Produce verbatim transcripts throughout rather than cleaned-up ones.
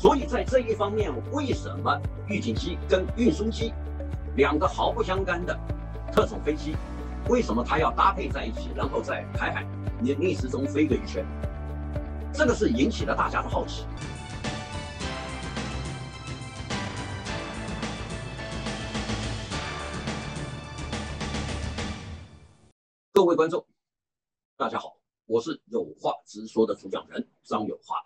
所以在这一方面，为什么预警机跟运输机两个毫不相干的特种飞机，为什么它要搭配在一起，然后在台海逆逆时钟飞个一圈？这个是引起了大家的好奇。各位观众，大家好，我是有话直说的主讲人张有话。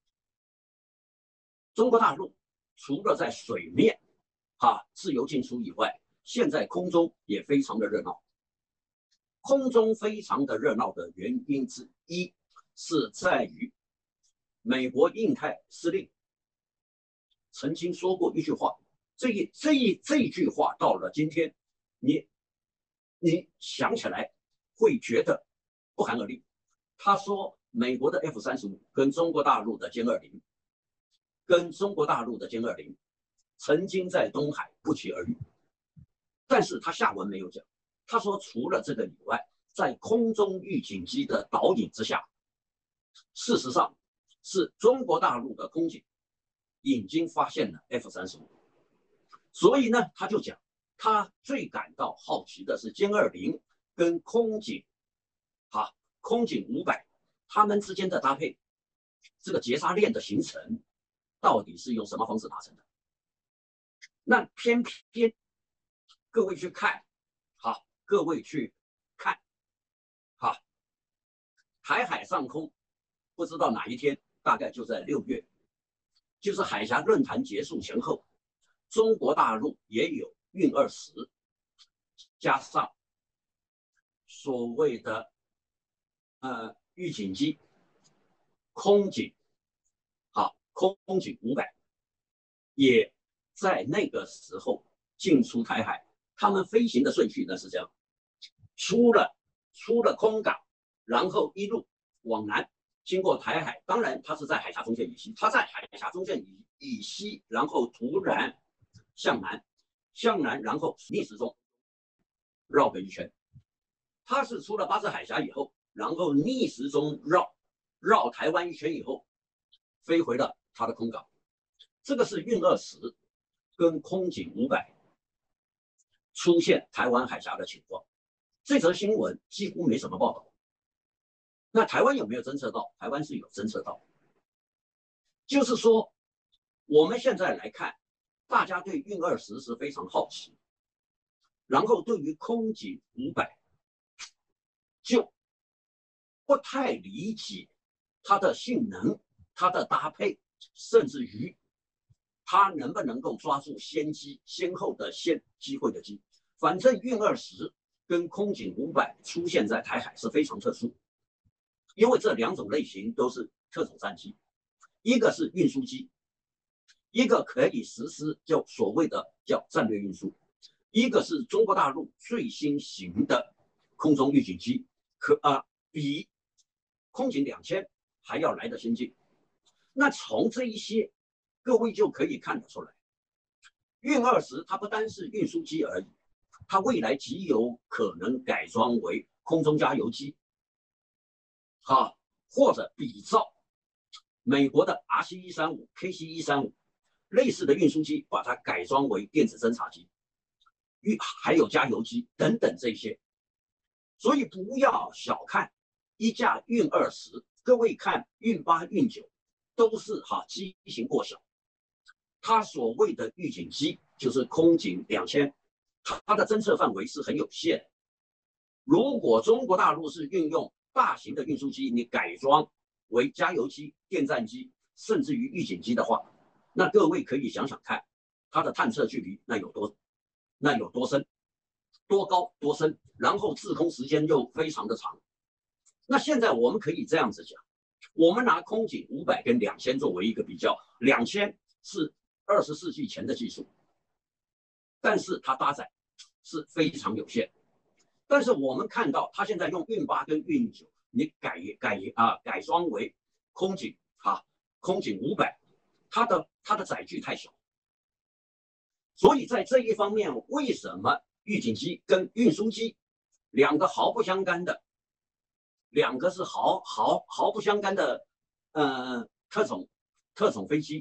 中国大陆除了在水面哈自由进出以外，现在空中也非常的热闹。空中非常的热闹的原因之一是在于美国印太司令曾经说过一句话，这一这一这句话到了今天，你你想起来会觉得不寒而栗。他说，美国的 F 三十五跟中国大陆的歼二零，跟中国大陆的歼二零曾经在东海不期而遇，但是他下文没有讲。他说，除了这个以外，在空中预警机的导引之下，事实上是中国大陆的空警已经发现了 F 三十五，所以呢，他就讲，他最感到好奇的是歼二零跟空警，哈，空警五百他们之间的搭配，这个截杀链的形成，到底是用什么方式达成的？那偏偏各位去看，好，各位去看，好，台海上空，不知道哪一天，大概就在六月，就是海峡论坛结束前后，中国大陆也有运二十，加上所谓的呃预警机、空警，好，空警五百，也在那个时候进出台海。他们飞行的顺序呢是这样：出了出了空港，然后一路往南，经过台海。当然，它是在海峡中线以西，它在海峡中线以以西，然后突然向南，向南，然后逆时钟绕个一圈。它是出了巴士海峡以后，然后逆时钟绕绕台湾一圈以后，飞回了它的空港。这个是运二十跟空警五百出现台湾海峡的情况。这则新闻几乎没什么报道。那台湾有没有侦测到？台湾是有侦测到。就是说，我们现在来看，大家对运二十是非常好奇，然后对于空警五百就不太理解它的性能、它的搭配，甚至于它能不能够抓住先机、先后的先机会的机。反正运二十跟空警五百出现在台海是非常特殊，因为这两种类型都是特种战机，一个是运输机，一个可以实施叫所谓的叫战略运输，一个是中国大陆最新型的空中预警机，可啊、呃、比空警两千还要来得先进。那从这一些，各位就可以看得出来，运二十它不单是运输机而已，它未来极有可能改装为空中加油机，哈，或者比照美国的 R C 一三五、K C 一三五类似的运输机，把它改装为电子侦察机，还有加油机等等这些。所以不要小看一架运二十，各位看运八、运九都是哈机型过小，它所谓的预警机就是空警两千。它的侦测范围是很有限。如果中国大陆是运用大型的运输机，你改装为加油机、电战机，甚至于预警机的话，那各位可以想想看，它的探测距离那有多那有多深、多高、多深，然后滞空时间又非常的长。那现在我们可以这样子讲，我们拿空警五百跟两千作为一个比较，两千是二十世纪前的技术，但是它搭载是非常有限。但是我们看到它现在用运八跟运九，你改改啊改装为空警啊空警五百，它的它的载具太小，所以在这一方面，为什么预警机跟运输机两个毫不相干的，两个是毫毫毫不相干的呃特种特种飞机，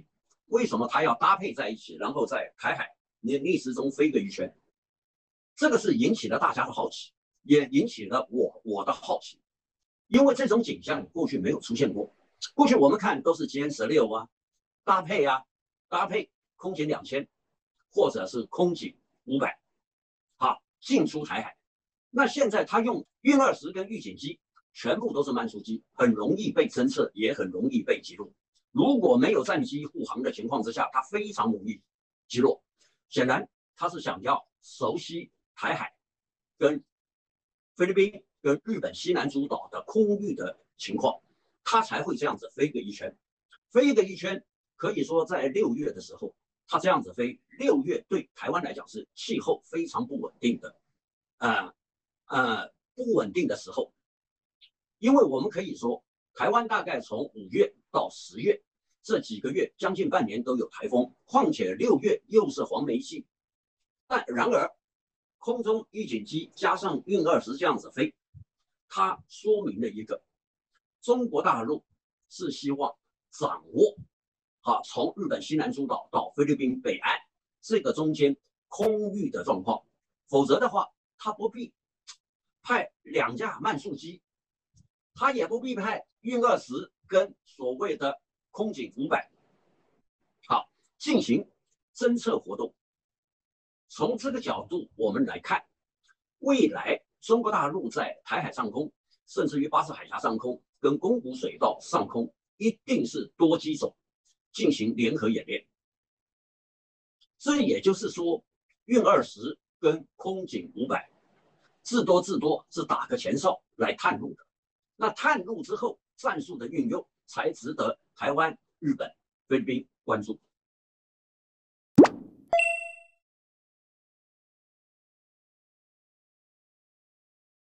为什么它要搭配在一起，然后在台海逆逆时钟飞个一圈？这个是引起了大家的好奇，也引起了我我的好奇，因为这种景象过去没有出现过。过去我们看都是歼十六啊，搭配啊，搭配空警两千，或者是空警五百，啊，进出台海。那现在他用运二十跟预警机，全部都是慢速机，很容易被侦测，也很容易被击落。如果没有战机护航的情况之下，它非常容易击落。显然，他是想要熟悉台海跟菲律宾跟日本西南诸岛的空域的情况，他才会这样子飞个一圈。飞个一圈，可以说在六月的时候，他这样子飞，六月对台湾来讲是气候非常不稳定的，呃呃不稳定的时候，因为我们可以说，台湾大概从五月到十月这几个月，将近半年都有台风，况且六月又是黄梅季，但然而空中预警机加上运二十这样子飞，它说明了一个中国大陆是希望掌握啊，从日本西南诸岛到菲律宾北岸这个中间空域的状况，否则的话，它不必派两架慢速机，它也不必派运二十跟所谓的空警五百，好进行侦测活动。从这个角度我们来看，未来中国大陆在台海上空，甚至于巴士海峡上空跟宫古水道上空，一定是多机种进行联合演练。这也就是说，运二十跟空警五百至多至多是打个前哨来探路的。那探路之后，战术的运用才值得台湾、日本、菲律宾关注。